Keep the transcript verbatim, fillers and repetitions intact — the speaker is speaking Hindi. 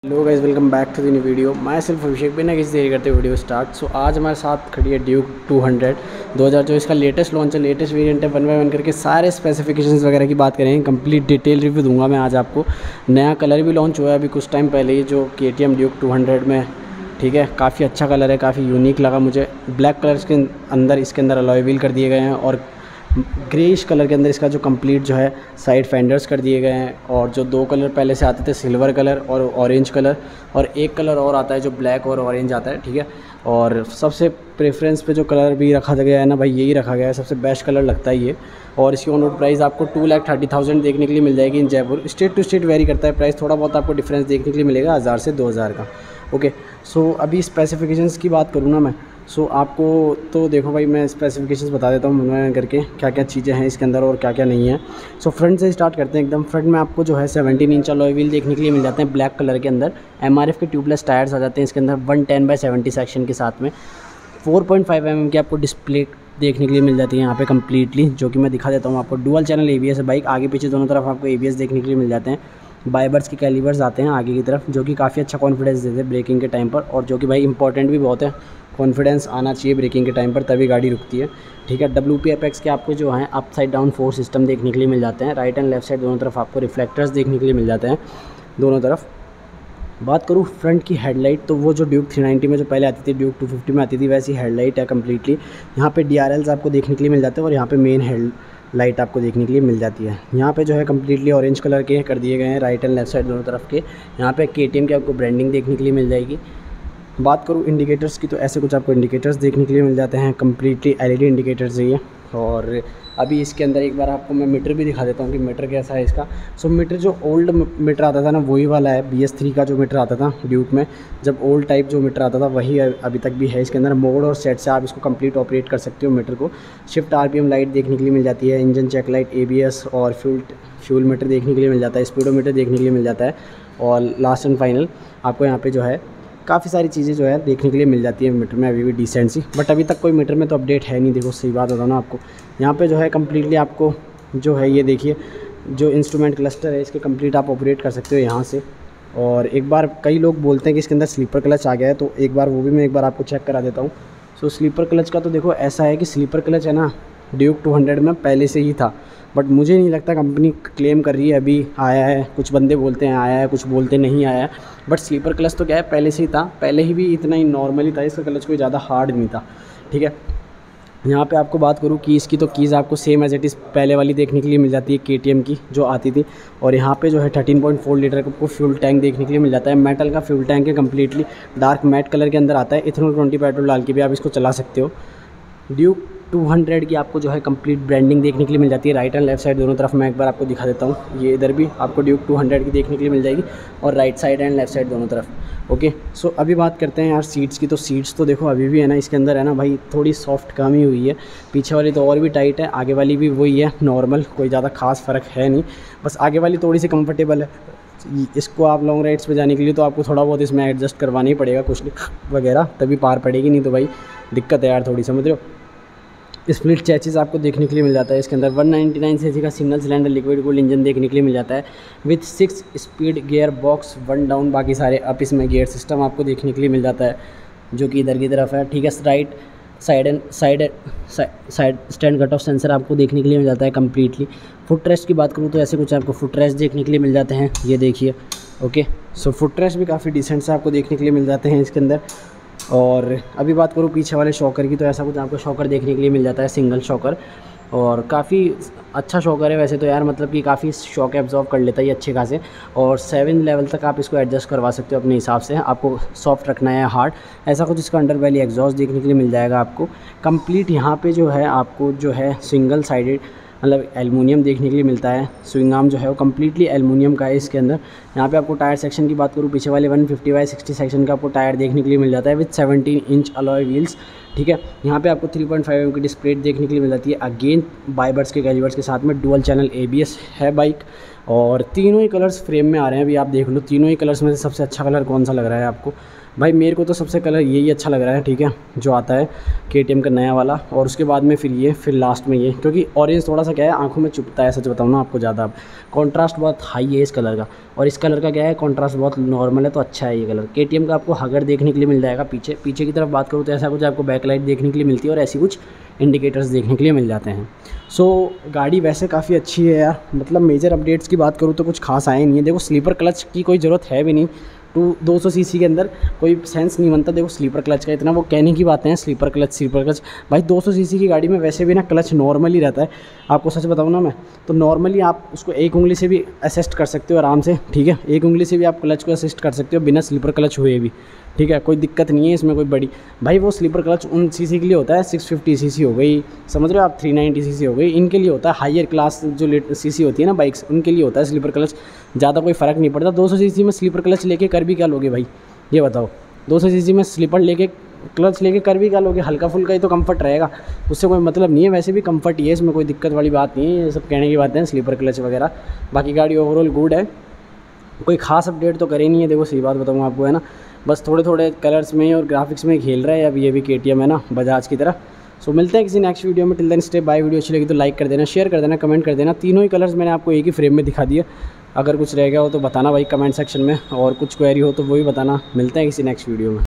Hello guys, welcome back to the new video. मैं सिर्फ अभिषेक बिना किसी देरी करते वीडियो स्टार्ट। सो आज हमारे साथ खड़ी है ड्यूक टू हंड्रेड दो हज़ार चौबीस का लेटेस्ट लॉन्च है, लेटेस्ट वेरिएंट है। वन बाय वन करके सारे स्पेसिफिकेशंस वगैरह की बात करेंगे, कंप्लीट डिटेल रिव्यू दूंगा मैं आज आपको। नया कलर भी लॉन्च हुआ है अभी कुछ टाइम पहले ही, जो K T M Duke two hundred में, ठीक है। काफ़ी अच्छा कलर है, काफ़ी यूनिक लगा मुझे। ब्लैक कलर के अंदर इसके अंदर अलॉय व्हील कर दिए गए हैं और ग्रेइश कलर के अंदर इसका जो कंप्लीट जो है साइड फेंडर्स कर दिए गए हैं। और जो दो कलर पहले से आते थे, सिल्वर कलर और ऑरेंज कलर, और एक कलर और आता है जो ब्लैक और ऑरेंज आता है, ठीक है। और सबसे प्रेफरेंस पे जो कलर भी रखा गया है ना भाई, यही रखा गया है, सबसे बेस्ट कलर लगता है ये। और इसकी ऑन रोड प्राइस आपको टू लाख थर्टी थाउजेंड देखने के लिए मिल जाएगी in Jaipur. State to state vary करता है प्राइस, थोड़ा बहुत आपको डिफरेंस देखने के लिए मिलेगा हज़ार से दो हज़ार का। ओके, सो अभी स्पेसिफिकेशंस की बात करूँ ना मैं, सो so, आपको तो देखो भाई, मैं स्पेसिफिकेशंस बता देता हूँ मनोरंजन करके, क्या क्या चीज़ें हैं इसके अंदर और क्या क्या नहीं है। सो so, फ्रंट से स्टार्ट करते हैं। एकदम फ्रंट में आपको जो है सेवनटीन इंच अलॉय व्हील देखने के लिए मिल जाते हैं ब्लैक कलर के अंदर। एमआरएफ के ट्यूबलेस टायर्स आ जाते हैं इसके अंदर one ten by seventy section के साथ में। Four point five M M की आपको डिस्प्ले देखने के लिए मिल जाती है यहाँ पे कम्प्लीटली, जो कि मैं दिखा देता हूँ आपको। Dual channel A B S है बाइक, आगे पीछे दोनों तरफ आपको ए बी एस देखने के लिए मिल जाते हैं। बाइबर्स के कैलिबर्स आते हैं आगे की तरफ, जो कि काफ़ी अच्छा कॉन्फिडेंस देते हैं ब्रेकिंग के टाइम पर, और जो कि भाई इंपॉर्टेंट भी बहुत है। कॉन्फिडेंस आना चाहिए ब्रेकिंग के टाइम पर, तभी गाड़ी रुकती है, ठीक है। डब्ल्यू पी एपेक्स के आपको जो हैं upside down fork system देखने के लिए मिल जाते हैं। राइट एंड लेफ्ट साइड दोनों तरफ आपको रिफ्लेक्टर्स देखने के लिए मिल जाते हैं दोनों तरफ। बात करूँ फ्रंट की हेडलाइट, तो वो जो ड्यूक थ्री नाइंटी में जो पहले आती थी, ड्यूक टू फिफ्टी में आती थी, वैसी हेडलाइट है कम्प्लीटली। यहाँ पे डी आर एल्स आपको देखने के लिए मिल जाते हैं, और यहाँ पे मेन हेड लाइट आपको देखने के लिए मिल जाती है। यहाँ पे जो है कम्प्लीटली ऑरेंज कलर के कर दिए गए हैं राइट एंड लेफ्ट साइड दोनों तरफ के। यहाँ पे के टी एम की आपको ब्रांडिंग देखने के लिए मिल जाएगी। बात करूँ इंडिकेटर्स की, तो ऐसे कुछ आपको इंडिकेटर्स देखने के लिए मिल जाते हैं, completely L E D indicators है ये। और अभी इसके अंदर एक बार आपको मैं मीटर भी दिखा देता हूँ कि मीटर कैसा है इसका। सो मीटर जो ओल्ड मीटर आता था ना, वही वाला है। बी एस थ्री का जो मीटर आता था ड्यूक में, जब ओल्ड टाइप जो मीटर आता था, वही अभी तक भी है इसके अंदर। मोड और सेट से आप इसको कंप्लीट ऑपरेट कर सकते हो मीटर को। Shift R P M light देखने के लिए मिल जाती है, engine check light, A B S और फ्यूल फ्यूल मीटर देखने के लिए मिल जाता है, स्पीडोमीटर देखने के लिए मिल जाता है। और लास्ट एंड फाइनल आपको यहाँ पे जो है काफ़ी सारी चीज़ें जो है देखने के लिए मिल जाती है मीटर में, अभी भी डिसेंट सी। बट अभी तक कोई मीटर में तो अपडेट है नहीं, देखो सही बात बताऊँ ना आपको। यहाँ पे जो है कम्प्लीटली आपको जो है ये देखिए, जो इंस्ट्रूमेंट क्लस्टर है इसके कंप्लीट आप ऑपरेट कर सकते हो यहाँ से। और एक बार कई लोग बोलते हैं कि इसके अंदर स्लीपर क्लच आ गया है, तो एक बार वो भी मैं एक बार आपको चेक करा देता हूँ। सो स्लीपर क्लच का तो देखो ऐसा है कि स्लीपर क्लच है ना, ड्यूक टू हंड्रेड में पहले से ही था, बट मुझे नहीं लगता, कंपनी क्लेम कर रही है अभी आया है, कुछ बंदे बोलते हैं आया है, कुछ बोलते नहीं आया है। बट स्लीपर क्लच तो क्या है, पहले से ही था, पहले ही भी इतना ही नॉर्मली था, इसका क्लच कोई ज़्यादा हार्ड नहीं था, ठीक है। यहाँ पे आपको बात करूँ कीज़ की, तो कीज़ आपको सेम एज इट इज़ पहले वाली देखने के लिए मिल जाती है के टी एम की जो आती थी। और यहाँ पे जो है थर्टीन पॉइंट फोर लीटर का आपको फ्यूल टैंक देखने के लिए मिल जाता है। मेटल का फ्यूल टैंक है, कम्प्लीटली डार्क मैट कलर के अंदर आता है। इथेनॉल ट्वेंटी पेट्रोल डाल के भी आप इसको चला सकते हो। ड्यूक टू हंड्रेड की आपको जो है कंप्लीट ब्रांडिंग देखने के लिए मिल जाती है राइट एंड लेफ्ट साइड दोनों तरफ। मैं एक बार आपको दिखा देता हूँ, ये इधर भी आपको ड्यूक टू हंड्रेड की देखने के लिए मिल जाएगी, और right side and left side दोनों तरफ। ओके, सो अभी बात करते हैं यार सीट्स की। तो सीट्स तो देखो अभी भी है ना इसके अंदर है ना भाई, थोड़ी सॉफ्ट कम ही हुई है। पीछे वाली तो और भी टाइट है, आगे वाली भी वही है नॉर्मल, कोई ज़्यादा खास फ़र्क है नहीं, बस आगे वाली थोड़ी सी कंफर्टेबल है। इसको आप लॉन्ग राइड्स पे जाने के लिए तो आपको थोड़ा बहुत इसमें एडजस्ट करवाना ही पड़ेगा कुछ वगैरह, तभी पार पड़ेगी, नहीं तो भाई दिक्कत है यार थोड़ी, समझ रहे हो। स्प्लिट चैसिस आपको देखने के लिए मिल जाता है इसके अंदर। वन नाइंटी नाइन सीसी का single cylinder liquid cooled engine देखने के लिए मिल जाता है, with six speed gear box, one down, बाकी सारे अप। इसमें गियर सिस्टम आपको देखने के लिए मिल जाता है, जो कि इधर की तरफ है, ठीक है। Right side and side side stand cut off sensor आपको देखने के लिए मिल जाता है कम्प्लीटली। फुट रेस्ट की बात करूँ तो ऐसे कुछ आपको फुट रेस्ट देखने के लिए मिल जाते हैं, ये देखिए। ओके, सो फुट रेस्ट भी काफ़ी डिसेंट से आपको देखने के लिए मिल जाते हैं इसके अंदर। और अभी बात करूँ पीछे वाले शॉकर की, तो ऐसा कुछ आपको शॉकर देखने के लिए मिल जाता है, सिंगल शॉकर, और काफ़ी अच्छा शॉकर है वैसे तो यार, मतलब कि काफ़ी शॉक एब्जॉर्ब कर लेता है ये अच्छे खासे। और सेवन लेवल तक आप इसको एडजस्ट करवा सकते हो अपने हिसाब से, आपको सॉफ्ट रखना है हार्ड, ऐसा कुछ। इसका अंडर वैली एग्जॉस्ट देखने के लिए मिल जाएगा आपको कंप्लीट। यहाँ पे जो है आपको जो है सिंगल साइडेड मतलब एलुमिनियम देखने के लिए मिलता है। स्विंग आर्म जो है वो कम्प्लीटली एलुमिनियम का है इसके अंदर। यहाँ पे आपको टायर सेक्शन की बात करूँ, पीछे वाले one fifty by sixty section का आपको टायर देखने के लिए मिल जाता है, with seventeen inch alloy wheels, ठीक है। यहाँ पे आपको थ्री पॉइंट फाइव एम की डिस्प्ले देखने के लिए मिल जाती है, अगेन बाइबर्स के कैलिबर्स के साथ में। Dual channel A B S है बाइक, और तीनों ही कलर्स फ्रेम में आ रहे हैं। अभी आप देख लो तीनों ही कलर्स में से सबसे अच्छा कलर कौन सा लग रहा है आपको? भाई मेरे को तो सबसे कलर यही अच्छा लग रहा है, ठीक है, जो आता है के टी एम का नया वाला, और उसके बाद में फिर ये, फिर लास्ट में ये, क्योंकि ऑरेंज थोड़ा सा क्या है आंखों में चुभता है, सच बताऊँ ना आपको ज़्यादा। अब कॉन्ट्रास्ट बहुत हाई है इस कलर का, और इस कलर का क्या है कॉन्ट्रास्ट बहुत नॉर्मल है, तो अच्छा है ये कलर। के टी एम का आपको हगर देखने के लिए मिल जाएगा पीछे पीछे की तरफ बात करूँ तो ऐसा कुछ आपको बैकलाइट देखने के लिए मिलती है, और ऐसी कुछ इंडिकेटर्स देखने के लिए मिल जाते हैं। सो so, गाड़ी वैसे काफ़ी अच्छी है यार, मतलब मेजर अपडेट्स की बात करूँ तो कुछ खास आए नहीं है। देखो स्लीपर क्लच की कोई ज़रूरत है भी नहीं, टू दो सौ सीसी के अंदर कोई सेंस नहीं बनता देखो स्लीपर क्लच का, इतना वो कहने की बातें हैं स्लीपर क्लच स्लीपर क्लच। भाई दो सौ सीसी की गाड़ी में वैसे भी ना क्लच नॉर्मली रहता है, आपको सच बताऊँ ना मैं, तो नॉर्मली आप उसको एक उंगली से भी असिस्ट कर सकते हो आराम से, ठीक है, एक उंगली से भी आप क्लच को असिस्ट कर सकते हो बिना स्लीपर क्लच हुए भी, ठीक है, कोई दिक्कत नहीं है इसमें कोई बड़ी। भाई वो स्लीपर क्लच उन सीसी के लिए होता है, सिक्स फिफ्टी सीसी हो गई, समझ रहे हो आप, थ्री नाइन्टी सीसी हो गई, इनके लिए होता है। हायर क्लास जो लेट सीसी होती है ना बाइक्स, उनके लिए होता है स्लीपर क्लच, ज़्यादा कोई फ़र्क नहीं पड़ता। दो सौ सीसी में स्लीपर क्लच लेके कर भी क्या लोगे भाई, ये बताओ? दो सौ सीसी में स्लीपर लेके क्लच लेके कर भी क्या लोगे? हल्का फुल्का ही तो कंफर्ट रहेगा, उससे कोई मतलब नहीं है। वैसे भी कंफर्ट ही है, इसमें कोई दिक्कत वाली बात नहीं है, ये सब कहने की बातें हैं स्लीपर क्लच वगैरह। बाकी गाड़ी ओवरऑल गुड है, कोई खास अपडेट तो करे नहीं है। देखो सही बात बताऊँ आपको, है ना, बस थोड़े थोड़े कलर्स में और ग्राफिक्स में खेल रहा है अब ये भी के टी एम, है ना, बजाज की तरह। सो मिलते हैं किसी नेक्स्ट वीडियो में, till then stay bye. Video अच्छी लगी तो लाइक कर देना, शेयर कर देना, कमेंट कर देना। तीनों ही कलर्स मैंने आपको एक ही फ्रेम में दिखा दिए, अगर कुछ रह गया हो तो बताना भाई कमेंट सेक्शन में, और कुछ क्वेरी हो तो वो भी बताना। मिलते हैं किसी नेक्स्ट वीडियो में।